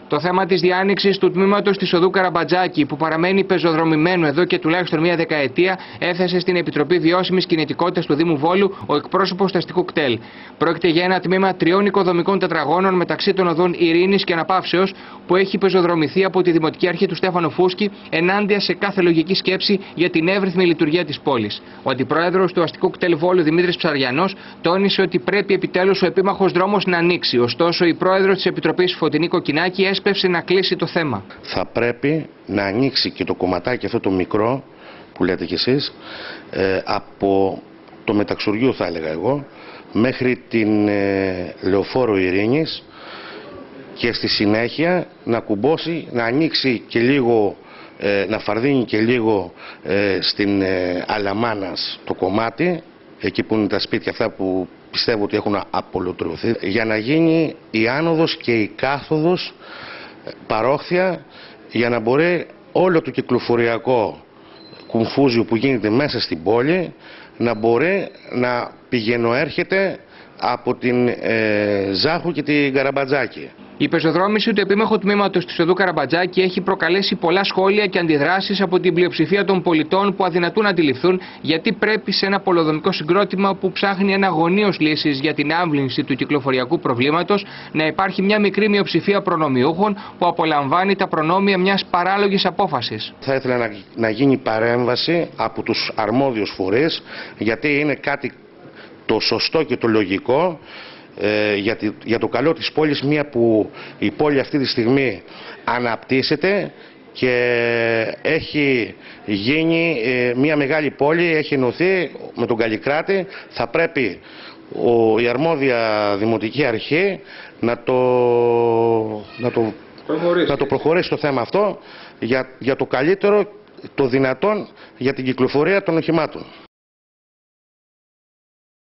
Το θέμα της διάνοιξης του τμήματος της οδού Καραμπατζάκη, που παραμένει πεζοδρομημένο εδώ και τουλάχιστον μία δεκαετία, έθεσε στην Επιτροπή Βιώσιμης Κινητικότητας του Δήμου Βόλου ο εκπρόσωπος του αστικού κτέλ. Πρόκειται για ένα τμήμα 3 οικοδομικών τετραγώνων μεταξύ των οδών Ειρήνης και Αναπαύσεως, που έχει πεζοδρομηθεί από τη Δημοτική Αρχή του Στέφανο Φούσκη ενάντια σε κάθε λογική σκέψη για την εύρυθμη λειτουργία της πόλης. Ο αντιπρόεδρος του αστικού κτέλ Βόλου, Δημήτρης Ψαριανός, τόνισε ότι πρέπει επιτέλους ο επίμαχος δρόμος να ανοίξει. Ωστόσο, η πρόεδρος της Επιτροπής, Φωτεινή Κοκκινάκη, έσπευσε να κλείσει το θέμα. Θα πρέπει να ανοίξει και το κομματάκι αυτό το μικρό που λέτε κι εσείς, από το Μεταξουριού, θα έλεγα εγώ, μέχρι την Λεωφόρο Ειρήνης, και στη συνέχεια να κουμπώσει, να ανοίξει και λίγο, να φαρδίνει και λίγο στην Αλαμάνας το κομμάτι, εκεί που είναι τα σπίτια αυτά που πιστεύω ότι έχουν απολωτρωθεί, για να γίνει η άνοδος και η κάθοδος παρόχθια, για να μπορεί όλο το κυκλοφοριακό κουμφούζιο που γίνεται μέσα στην πόλη να μπορεί να πηγαινοέρχεται από την Ζάχου και την Καραμπατζάκη. Η πεζοδρόμηση του επίμαχου τμήματος της οδού Καραμπατζάκη έχει προκαλέσει πολλά σχόλια και αντιδράσεις από την πλειοψηφία των πολιτών, που αδυνατούν να αντιληφθούν γιατί πρέπει σε ένα πολεοδομικό συγκρότημα που ψάχνει αναγωνίως λύσεις για την άμβλυνση του κυκλοφοριακού προβλήματος να υπάρχει μια μικρή μειοψηφία προνομιούχων που απολαμβάνει τα προνόμια μιας παράλογης απόφασης. Θα ήθελα να γίνει παρέμβαση από τους αρμόδιους φορείς, γιατί είναι κάτι το σωστό και το λογικό για το καλό της πόλης, μια που η πόλη αυτή τη στιγμή αναπτύσσεται και έχει γίνει μια μεγάλη πόλη, έχει ενωθεί με τον Καλλικράτη. Θα πρέπει η αρμόδια Δημοτική Αρχή να το προχωρήσει το θέμα αυτό για το καλύτερο, το δυνατόν, για την κυκλοφορία των οχημάτων.